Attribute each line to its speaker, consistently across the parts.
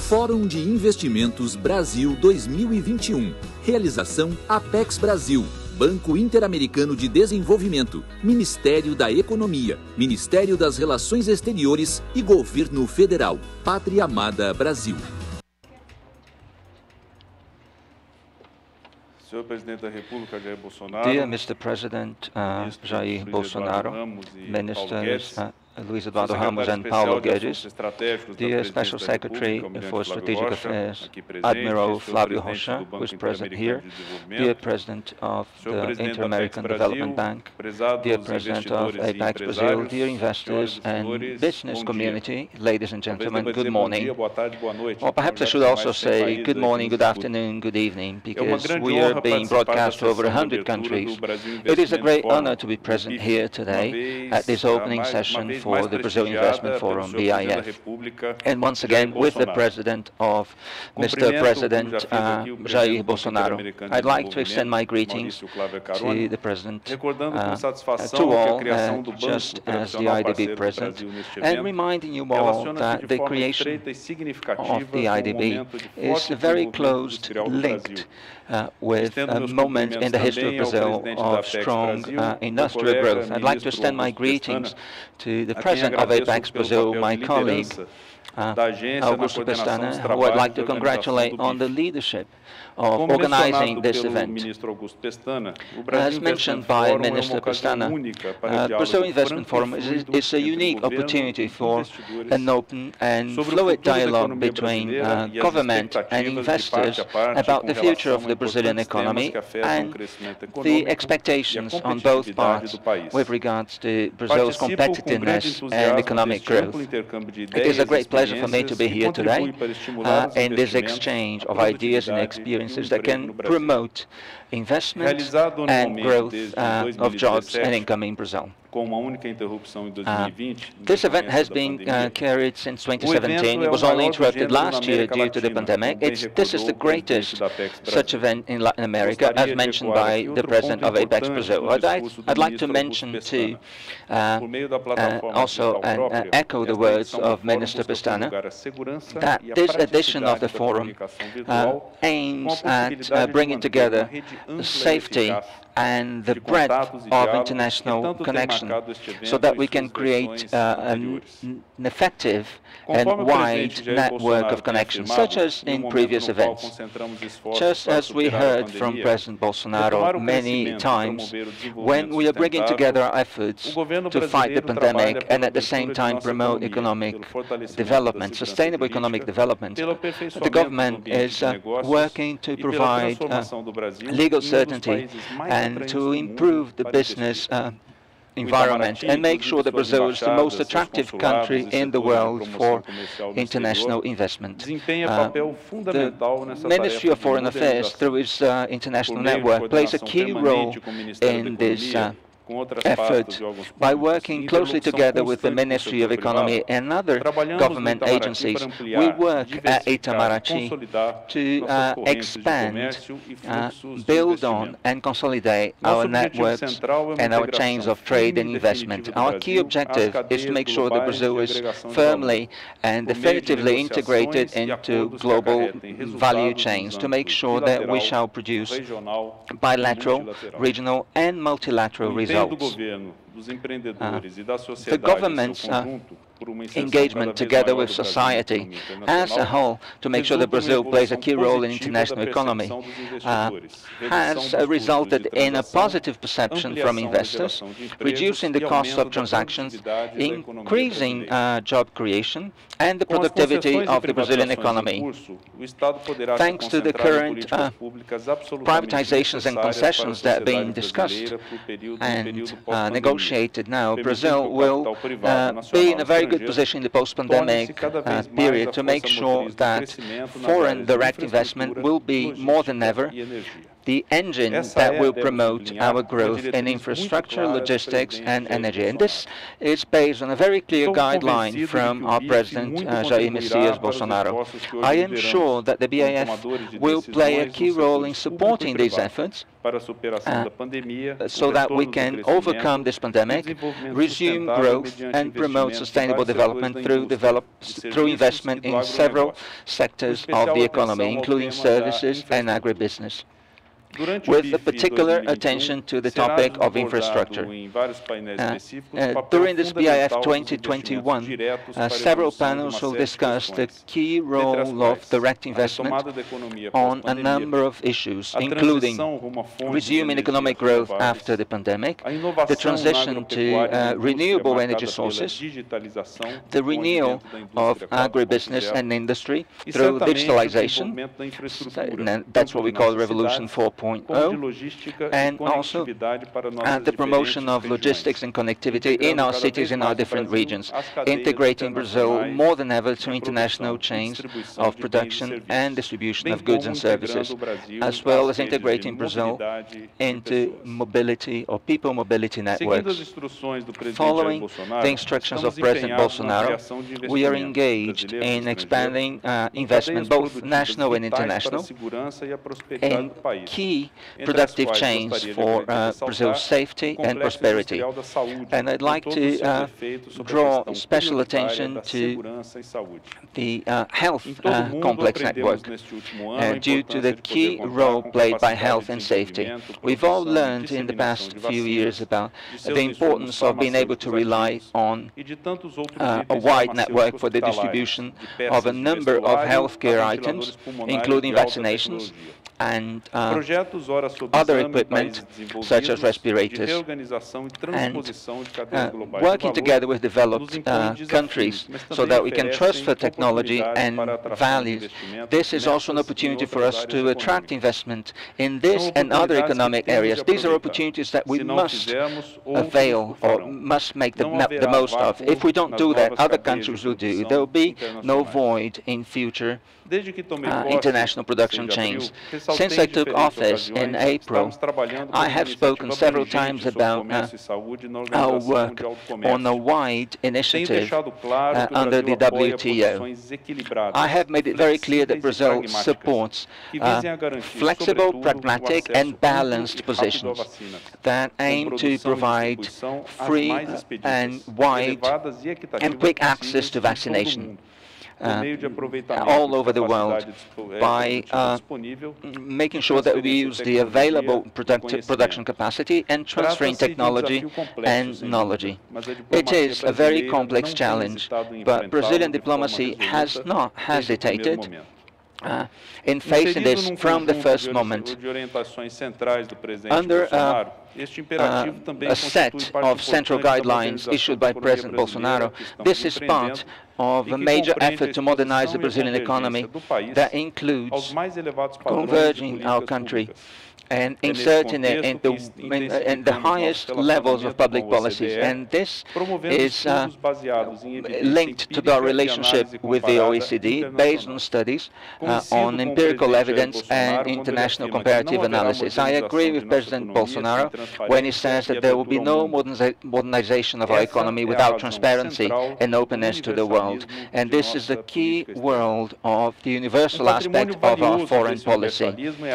Speaker 1: Fórum de Investimentos Brasil 2021. Realização Apex Brasil, Banco Interamericano de Desenvolvimento, Ministério da Economia, Ministério das Relações Exteriores e Governo Federal. Pátria Amada Brasil.
Speaker 2: Senhor Presidente da República, Jair Bolsonaro.
Speaker 3: Dear Mr. President Jair Bolsonaro, Ministers Luiz Eduardo Ramos and Paulo Guedes, dear Special Secretary for Strategic Affairs, Admiral Flávio Rocha, who is present here, dear President of the Inter-American Development Bank, dear President of APEX Brazil, dear investors and business community, ladies and gentlemen, good morning. Or perhaps I should also say good morning, good afternoon, good evening, because we are being broadcast to over 100 countries. It is a great honor to be present here today at this opening session for the Brazil Investment Forum, BIF. And once again, with the President of Mr. President Jair Bolsonaro. I'd like to extend my greetings to the President, to all, just as the IDB President, and reminding you all that the creation of the IDB is very closely linked with a moment in the history of Brazil of strong industrial growth. I'd like to extend my greetings to the President of APEX Brazil, my colleague, Augusto Pestana, who I'd like to congratulate on the leadership of organizing this event. As mentioned by Minister Pestana, Brazil Investment Forum is a unique opportunity for an open and fluid dialogue between government and investors about the future of the Brazilian economy and the expectations on both parts with regards to Brazil's competitiveness and economic growth. It is a great pleasure for me to be here today in this exchange of ideas and experiences that can promote investment and growth of jobs and income in Brazil. This event has been carried since 2017. It was only interrupted last year due to the pandemic. This is the greatest such event in Latin America, as mentioned by the President of APEX Brazil. I'd like to mention too, also and echo the words of Minister Pestana, that this edition of the forum aims at bringing together safety and the breadth of international connection, so that we can create an effective and wide network of connections, such as in previous events. Just as we heard from President Bolsonaro many times, when we are bringing together our efforts to fight the pandemic and at the same time promote economic development, sustainable economic development, the government is working to provide legal certainty and to improve the business environment and make sure that Brazil is the most attractive country in the world for international investment. The Ministry of Foreign Affairs, through its international network, plays a key role in this effort by working closely together with the Ministry of Economy and other government agencies. We work at Itamaraty to expand, build on and consolidate our networks and our chains of trade and investment. Our key objective is to make sure that Brazil is firmly and definitively integrated into global value chains, to make sure that we shall produce bilateral, regional and multilateral results. The government's engagement together with society as a whole to make sure that Brazil plays a key role in international economy has resulted in a positive perception from investors, reducing the costs of transactions, increasing job creation and the productivity of the Brazilian economy. Thanks to the current privatizations and concessions that are being discussed and negotiated now, Brazil will be in a very good position in the post-pandemic period to make sure that foreign direct investment will be more than ever the engine that will promote our growth in infrastructure, logistics, and energy. And this is based on a very clear guideline from our President, Jair Messias Bolsonaro. I am sure that the BIF will play a key role in supporting these efforts so that we can overcome this pandemic, resume growth, and promote sustainable development through investment in several sectors of the economy, including services and agribusiness, with a particular attention to the topic of infrastructure. During this BIF 2021, several panels will discuss the key role of direct investment on a number of issues, including resuming economic growth after the pandemic, the transition to renewable energy sources, the renewal of agribusiness and industry through digitalization, that's what we call Revolution 4.0, and also the promotion of logistics and connectivity in our cities, in our different regions, integrating Brazil more than ever to international chains of production and distribution of goods and services, as well as integrating Brazil into mobility or people mobility networks. Following the instructions of President Bolsonaro, we are engaged in expanding investment, both national and international, in key productive chains for Brazil's safety and prosperity. And I'd like to draw special attention to the health complex network due to the key role played by health and safety. We've all learned in the past few years about the importance of being able to rely on a wide network for the distribution of a number of healthcare items, including vaccinations and other equipment such as respirators. And working together with developed countries so that we can transfer technology and values. This is also an opportunity for us to attract investment in this and other economic areas. These are opportunities that we must avail or must make the most of. If we don't do that, other countries will do. There will be no void in future international production chains. Since I took office in April, I have spoken several times about our work on a wide initiative under the WTO. I have made it very clear that Brazil supports flexible, pragmatic, and balanced positions that aim to provide free and wide and quick access to vaccination all over the world by making sure that we use the available production capacity and transferring technology and knowledge. It is a very complex challenge, but Brazilian diplomacy has not hesitated in facing this from the first moment. Under a set of central guidelines issued by President Bolsonaro, this is part of a major effort to modernize the Brazilian economy that includes converging our country and inserting it in the highest levels of public policies. And this is linked to our relationship with the OECD, based on studies on empirical evidence and international comparative analysis. I agree with President Bolsonaro when he says that there will be no modernization of our economy without transparency and openness to the world. And this is the key world of the universal aspect of our foreign policy.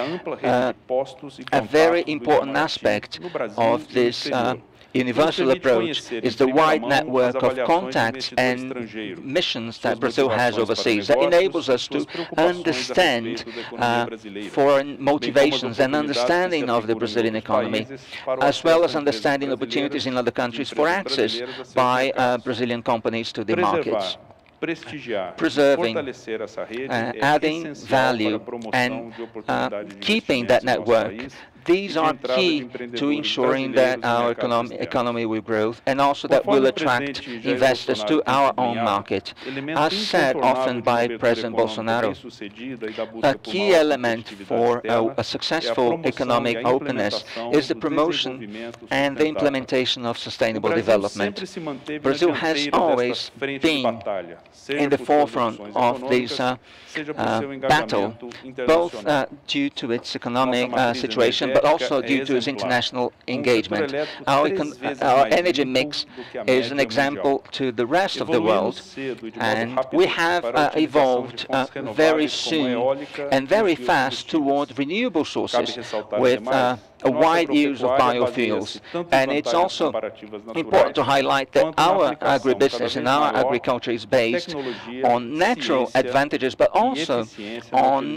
Speaker 3: A very important aspect of this universal approach is the wide network of contacts and missions that Brazil has overseas that enables us to understand foreign motivations and understanding of the Brazilian economy, as well as understanding opportunities in other countries for access by Brazilian companies to the markets. Preserving, adding value, and keeping that network these are key to ensuring that our economy will grow and also that will attract investors to our own market. As said often by President Bolsonaro, a key element for a successful economic openness is the promotion and the implementation of sustainable development. Brazil has always been in the forefront of this battle, both due to its economic situation, but also due to its international engagement. Our energy mix is an example to the rest of the world, and we have evolved very soon and very fast toward renewable sources with a wide use of biofuels. And it's also important to highlight that our agribusiness and our agriculture is based on natural advantages, but also on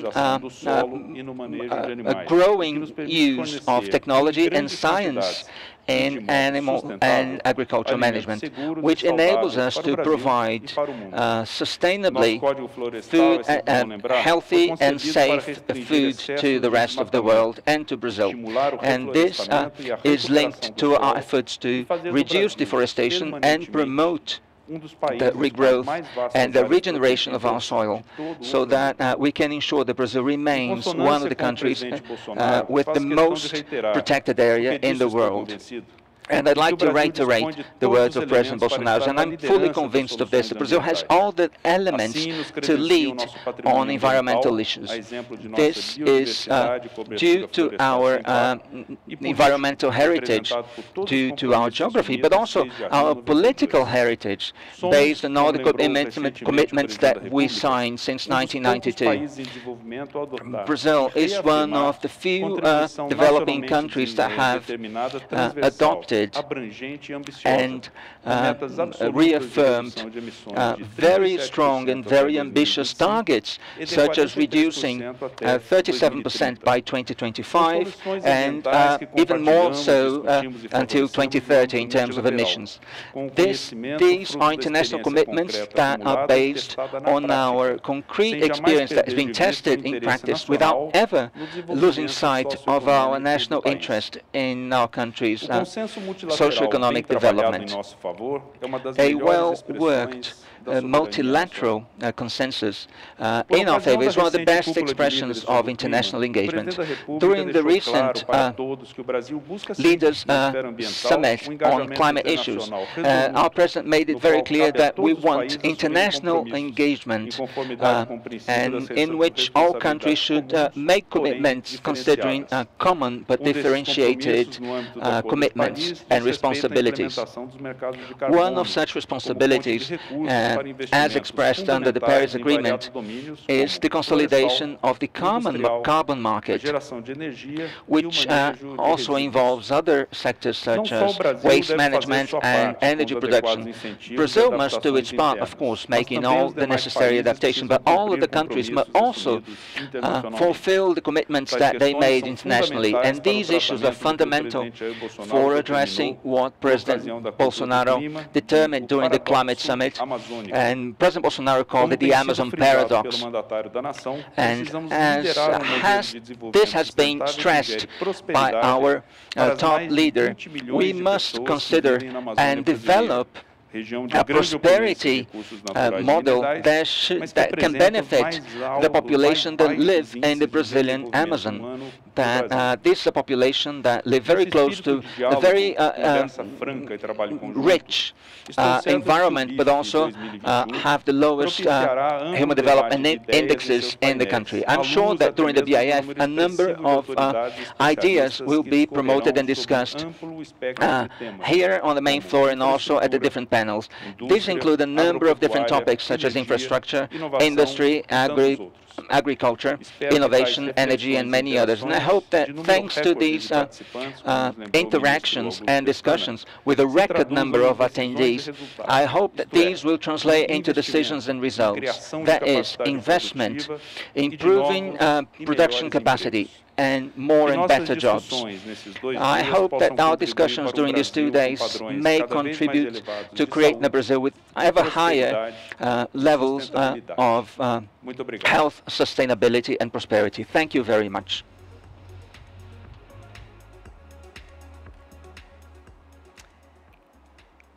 Speaker 3: a growing use of technology and science in animal and agricultural management, which enables us to provide sustainably food, healthy and safe food to the rest of the world and to Brazil. And this is linked to our efforts to reduce deforestation and promote the regrowth and the regeneration of our soil, so that we can ensure that Brazil remains one of the countries with the most protected area in the world. And I'd like to reiterate the words of President Bolsonaro, and I'm fully convinced of this. Brazil has all the elements to lead on environmental issues. This is due to our environmental heritage, due to our geography, but also our political heritage, based on all the commitments that we signed since 1992. Brazil is one of the few developing countries that have adopted and reaffirmed very strong and very ambitious targets, such as reducing 37% by 2025 and even more so until 2030 in terms of emissions. These are international commitments that are based on our concrete experience that has been tested in practice without ever losing sight of our national interest in our country's socioeconomic development. A well-worked multilateral consensus in our favor is one of the best expressions of international engagement. During the recent Leaders Summit on climate issues, our President made it very clear that we want international engagement and in which all countries should make commitments considering common but differentiated commitments and responsibilities. One of such responsibilities, as expressed under the Paris Agreement, is the consolidation of the carbon market, which also involves other sectors such as waste management and energy production. Brazil must do its part, of course, making all the necessary adaptation, but all of the countries must also fulfill the commitments that they made internationally. And these issues are fundamental for addressing what President Bolsonaro determined during the climate summit, and President Bolsonaro called it the Amazon paradox. And as this has been stressed by our top leader, we must consider and develop a prosperity model that can benefit the population that live in the Brazilian Amazon. That this is a population that live very close to a very rich environment, but also have the lowest human development indexes in the country. I'm sure that during the BIF, a number of ideas will be promoted and discussed here on the main floor and also at the different panels. These include a number of different topics such as infrastructure, industry, agriculture, innovation, energy, and many others. And I hope that thanks to these interactions and discussions with a record number of attendees, I hope that these will translate into decisions and results. That is, investment, improving production capacity, and more and better jobs. I hope that our discussions during these 2 days may contribute to creating a Brazil with ever higher levels of health, sustainability, and prosperity. Thank you very much.